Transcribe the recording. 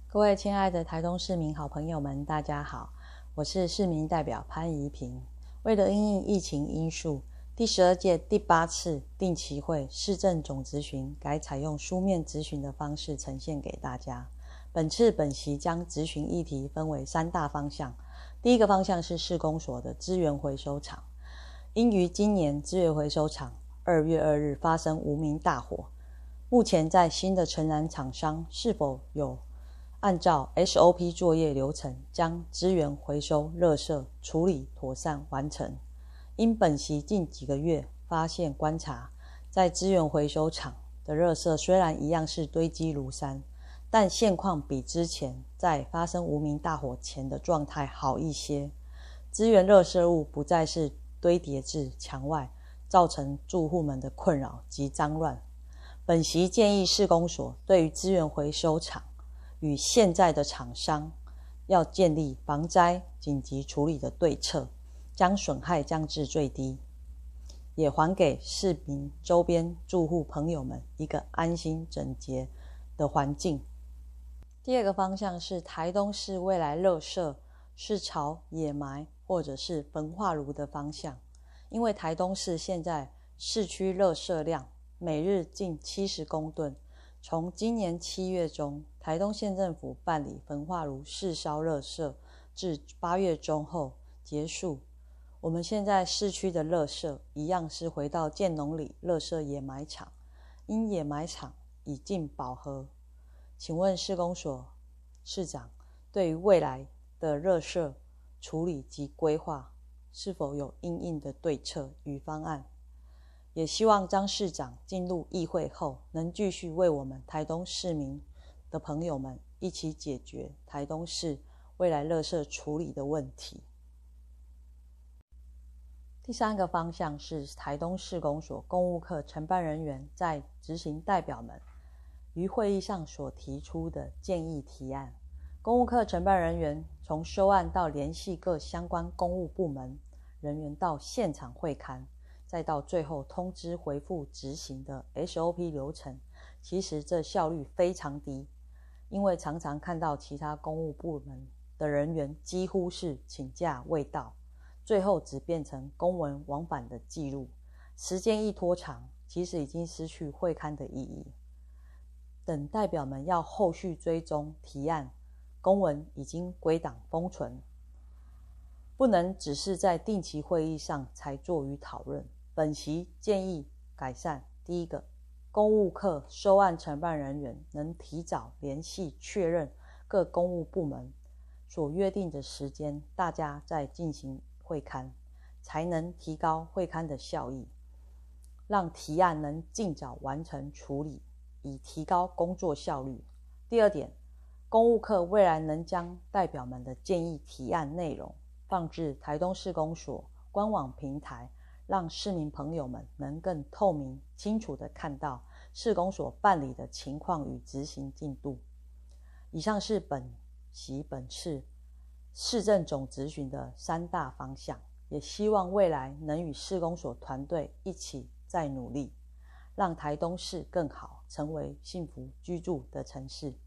各位亲爱的台东市民好朋友们，大家好，我是市民代表潘怡平。为了因应疫情因素，第12届第8次定期会市政总质询改采用书面质询的方式呈现给大家。本次本席将质询议题分为3大方向。第一个方向是市公所的资源回收厂，因于今年资源回收厂2月2日发生无名大火，目前在新的承揽厂商是否有按照 SOP 作业流程将资源回收垃圾处理妥善完成。因本席近几个月发现观察，在资源回收厂的垃圾虽然一样是堆积如山，但现况比之前在发生无名大火前的状态好一些。资源垃圾物不再是堆叠至墙外，造成住户们的困扰及脏乱。本席建议市公所对于资源回收厂与现在的厂商要建立防灾紧急处理的对策，将损害降至最低，也还给市民周边住户朋友们一个安心整洁的环境。第二个方向是台东市未来垃圾是朝掩埋或者是焚化炉的方向，因为台东市现在市区垃圾量每日近70公吨，从今年7月中台东县政府办理焚化炉试烧垃圾至8月中后结束，我们现在市区的垃圾一样是回到建农里垃圾掩埋场，因掩埋场已近饱和。请问市公所市长对于未来的垃圾处理及规划是否有因应的对策与方案？也希望张市长进入议会后能继续为我们台东市民的朋友们一起解决台东市未来垃圾处理的问题。第3个方向是台东市公所公务课承办人员在执行代表们于会议上所提出的建议提案。公务课承办人员从收案到联系各相关公务部门人员到现场会勘，再到最后通知回复执行的 SOP 流程，其实这效率非常低，因为常常看到其他公务部门的人员几乎是请假未到，最后只变成公文往返的记录，时间一拖长，其实已经失去会勘的意义。等代表们要后续追踪提案，公文已经归档封存，不能只是在定期会议上才做与讨论。本席建议改善。第一个，公务课收案承办人员能提早联系确认各公务部门所约定的时间，大家再进行会勘，才能提高会勘的效益，让提案能尽早完成处理，以提高工作效率。第二点，公务课未来能将代表们的建议提案内容放置台东市公所官网平台，让市民朋友们能更透明清楚地看到市公所办理的情况与执行进度。以上是本次市政总质询的3大方向，也希望未来能与市公所团队一起再努力，让台东市更好，成为幸福居住的城市。